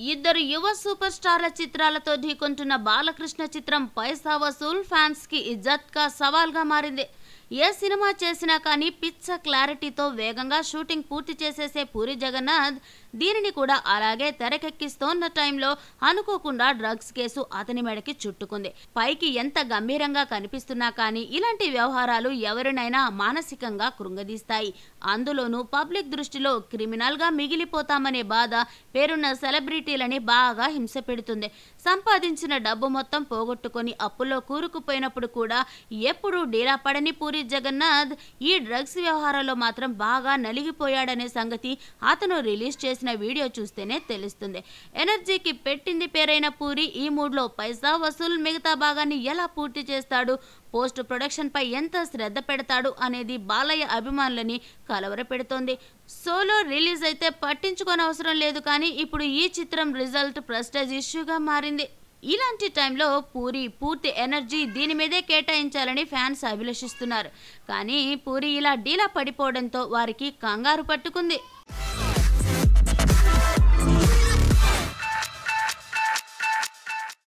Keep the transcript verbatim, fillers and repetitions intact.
ఇద్దరు యువ సూపర్ స్టార్ల చిత్రాలతో ఢీకొంటున్న బాలకృష్ణ చిత్రం పైసా వసూల్ ఫ్యాన్స్ కి ఇజ్జత్ కా సవాల్ గా మారింది. ఏ సినిమా చేసినా కానీ పిచ్చ క్లారిటీతో వేగంగా షూటింగ్ పూర్తి చేసేసే పూరి జగన్నాథ్ దీనిని కూడా అలాగే తెరకెక్కిస్తోన్న టైంలో అనుకోకుండా డ్రగ్స్ కేసు అతని మెడకి చుట్టుకుంది. పైకి ఎంత గంభీరంగా కనిపిస్తున్నా కానీ ఇలాంటి వ్యవహారాలు ఎవరినైనా మానసికంగా కృంగదీస్తాయి. అందులోనూ పబ్లిక్ దృష్టిలో క్రిమినల్ గా మిగిలిపోతామనే బాధ పేరున్న సెలబ్రిటీలని బాగా హింస పెడుతుంది. సంపాదించిన డబ్బు మొత్తం పోగొట్టుకొని అప్పుల్లో కూరుకుపోయినప్పుడు కూడా ఎప్పుడూ డీలా పడని పూరి జగన్నాథ్ ఈ డ్రగ్స్ వ్యవహారంలో మాత్రం బాగా నలిగిపోయాడనే సంగతి అతను రిలీజ్ చేసిన వీడియో చూస్తేనే తెలుస్తుంది. ఎనర్జీకి పెట్టింది పేరైన పూరి ఈ మూడ్లో పైసా వసూల్ మిగతా భాగాన్ని ఎలా పూర్తి చేస్తాడు, పోస్ట్ ప్రొడక్షన్ పై ఎంత శ్రద్ధ పెడతాడు అనేది బాలయ్య అభిమానులని కలవరపెడుతోంది. సోలో రిలీజ్ అయితే పట్టించుకోనవసరం లేదు, కానీ ఇప్పుడు ఈ చిత్రం రిజల్ట్ ప్రెస్టేజ్ ఇష్యూగా మారింది. ఇలాంటి టైంలో పూరి పూర్తి ఎనర్జీ దీని మీదే కేటాయించాలని ఫ్యాన్స్ అభిలషిస్తున్నారు. కానీ పూరి ఇలా డీలా పడిపోవడంతో వారికి కంగారు పట్టుకుంది.